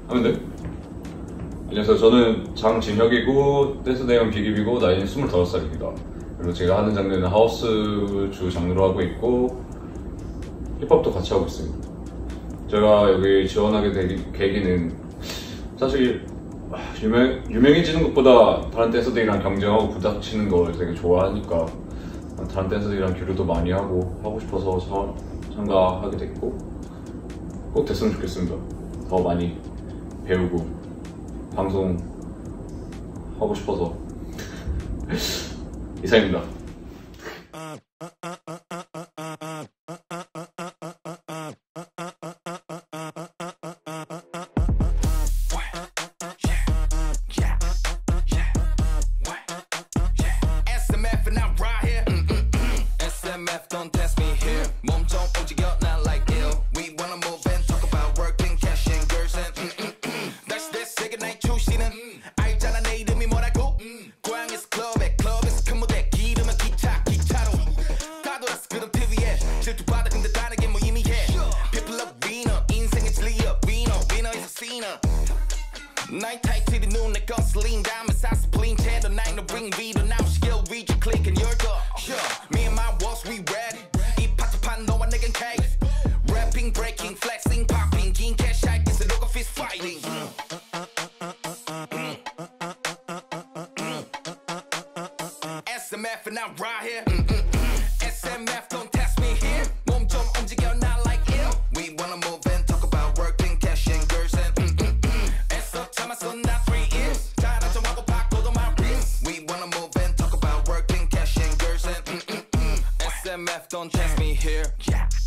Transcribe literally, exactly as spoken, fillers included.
하면 돼? 안녕하세요. 저는 장진혁이고 댄서 대형 비깁이고 나이는 스물다섯 살입니다. 그리고 제가 하는 장르는 하우스 주 장르로 하고 있고 힙합도 같이 하고 있습니다. 제가 여기 지원하게 된 계기는 사실 유명, 유명해지는 것보다 다른 댄서들이랑 경쟁하고 부닥치는 걸 되게 좋아하니까 다른 댄서들이랑 교류도 많이 하고 하고 싶어서 자, 참가하게 됐고 꼭 됐으면 좋겠습니다. 더 많이 배우고 방송 하고 싶어서 이상입니다. Don't test me here.